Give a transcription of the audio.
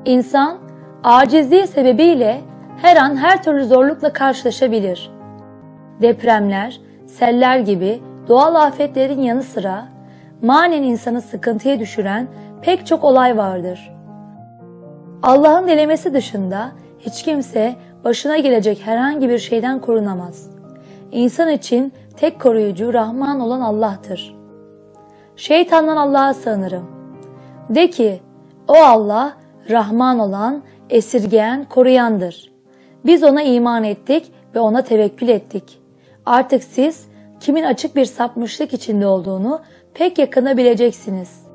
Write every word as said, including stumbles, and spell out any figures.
İnsan, acizliği sebebiyle her an her türlü zorlukla karşılaşabilir. Depremler, seller gibi doğal afetlerin yanı sıra manen insanı sıkıntıya düşüren pek çok olay vardır. Allah'ın dilemesi dışında hiç kimse başına gelecek herhangi bir şeyden korunamaz. İnsan için tek koruyucu Rahman olan Allah'tır. Şeytandan Allah'a sığınırım. De ki, o Allah Rahman olan, esirgeyen, koruyandır. Biz ona iman ettik ve ona tevekkül ettik. Artık siz kimin açık bir sapmışlık içinde olduğunu pek yakında bileceksiniz.